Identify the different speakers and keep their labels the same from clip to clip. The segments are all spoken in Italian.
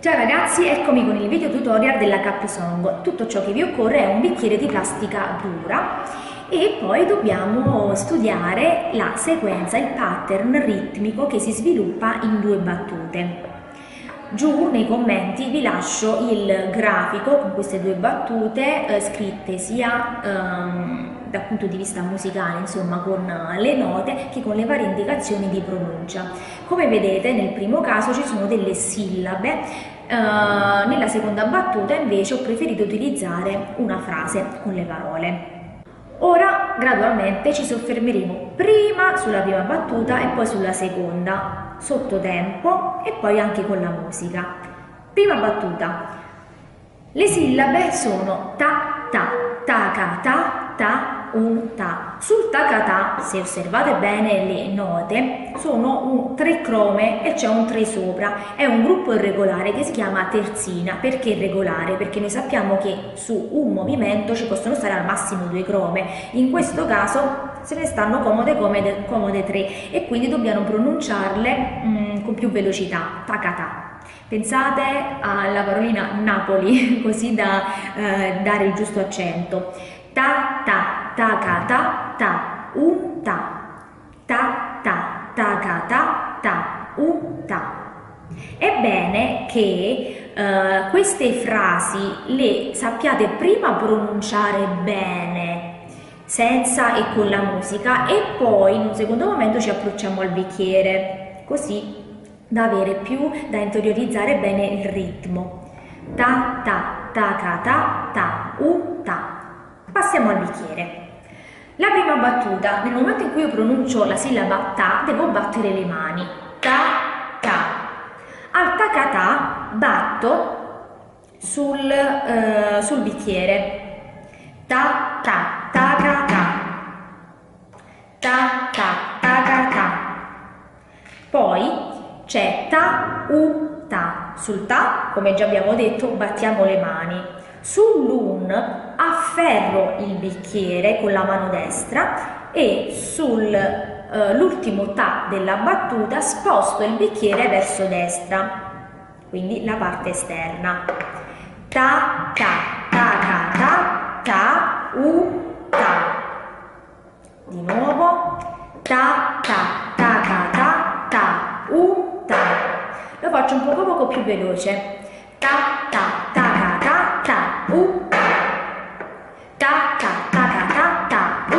Speaker 1: Ciao ragazzi, eccomi con il video tutorial della Caprisong. Tutto ciò che vi occorre è un bicchiere di plastica dura e poi dobbiamo studiare la sequenza, il pattern ritmico che si sviluppa in 2 battute. Giù nei commenti vi lascio il grafico con queste 2 battute scritte sia dal punto di vista musicale, insomma con le note, che con le varie indicazioni di pronuncia. Come vedete nel primo caso ci sono delle sillabe, nella seconda battuta invece ho preferito utilizzare una frase con le parole. Ora gradualmente ci soffermeremo prima sulla prima battuta e poi sulla seconda, sotto tempo e poi anche con la musica. Prima battuta. Le sillabe sono ta, ta, ta, ca, ta, un, ta. Sul ta, ca, ta, se osservate bene le note, sono 3 crome e c'è un 3 sopra. È un gruppo irregolare che si chiama terzina. Perché irregolare? Perché noi sappiamo che su un movimento ci possono stare al massimo 2 crome. In questo caso se ne stanno comode 3 e quindi dobbiamo pronunciarle con più velocità. Ta, ca, ta. Pensate alla parolina Napoli, così da dare il giusto accento. Ta, ta, ta, ca, ta, un, ta. Ta, ta, ta, ca, ta, un, ta. È bene che queste frasi le sappiate prima pronunciare bene, senza e con la musica, e poi in un secondo momento ci approcciamo al bicchiere, così da avere più, da interiorizzare bene il ritmo. Ta, ta, ta, ca, ta, ta. Passiamo al bicchiere. La prima battuta, nel momento in cui io pronuncio la sillaba ta, devo battere le mani. Ta, ta. Al ta, ca, ta batto sul bicchiere. Ta, ta, ta, ca, ta. Ta, ta, ta, ca, ta. Poi c'è ta, ta. Sul ta, come già abbiamo detto, battiamo le mani. Sull'un afferro il bicchiere con la mano destra e sull'ultimo ta della battuta sposto il bicchiere verso destra, quindi la parte esterna. Ta, ta, ta, ca, ta, ta. Di nuovo. Ta, ta, ta, ca, ta, ta. Lo faccio un poco più veloce. Ta, ta, ta, ca, ta, ta, ta, ta, ta, ta, ta,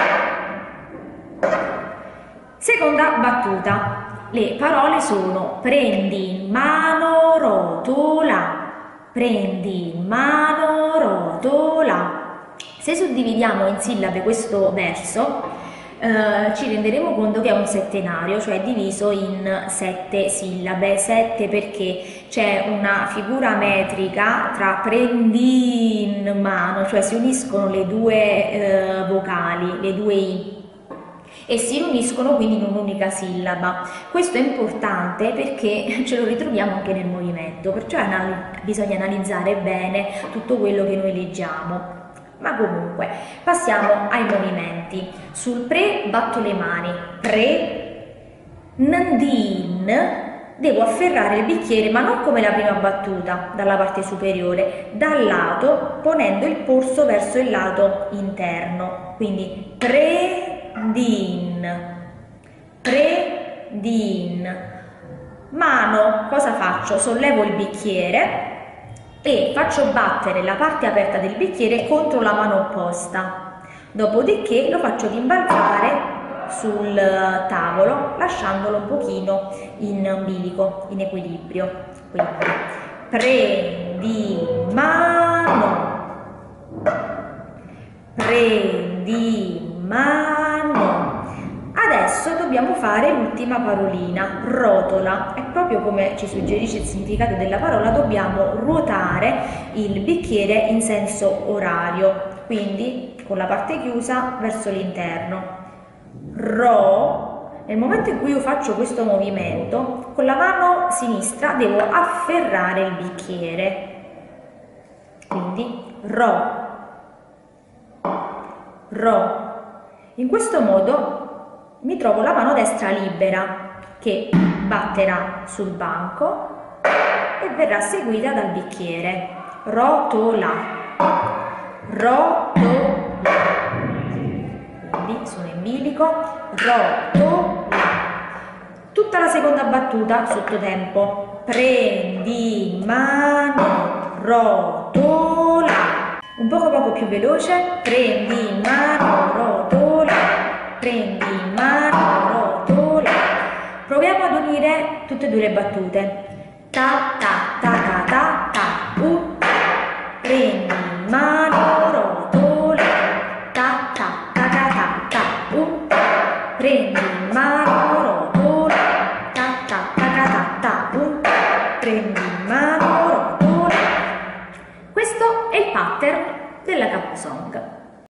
Speaker 1: Seconda battuta. Le parole sono prendi in mano, rotola. Prendi in mano, rotola. Se suddividiamo in sillabe questo verso, ci renderemo conto che è un settenario, cioè diviso in 7 sillabe. 7 perché c'è una figura metrica tra prendi in mano, cioè si uniscono le 2 vocali, le 2 i, e si uniscono quindi in un'unica sillaba. Questo è importante perché ce lo ritroviamo anche nel movimento, perciò bisogna analizzare bene tutto quello che noi leggiamo. Ma comunque, passiamo ai movimenti. Sul pre batto le mani. Pre, ndin, devo afferrare il bicchiere, ma non come la prima battuta, dalla parte superiore, dal lato, ponendo il polso verso il lato interno. Quindi pre-din. Mano, cosa faccio? Sollevo il bicchiere e faccio battere la parte aperta del bicchiere contro la mano opposta. Dopodiché lo faccio rimbalzare sul tavolo, lasciandolo un pochino in bilico, in equilibrio. Quindi prendi mano, prendi mano. Adesso dobbiamo fare l'ultima parolina, rotola. È proprio come ci suggerisce il significato della parola, dobbiamo ruotare il bicchiere in senso orario, quindi con la parte chiusa verso l'interno. Nel momento in cui io faccio questo movimento, con la mano sinistra devo afferrare il bicchiere. Quindi ro. In questo modo mi trovo la mano destra libera che batterà sul banco e verrà seguita dal bicchiere. Rotola, rotola. Quindi suono in bilico, rotola. Tutta la seconda battuta sotto tempo. Prendi in mano, rotola. Un poco più veloce. Prendi in mano, rotola. Prendi in mano, rotola. Proviamo ad unire tutte e due le battute. Ta ta ta ta ta ta. Prendi in mano, rotola. Ta ta ta ta ta ta. Prendi in mano, rotola. Ta ta ta ta ta ta. Prendi in mano, rotola. Questo è il pattern della capsong.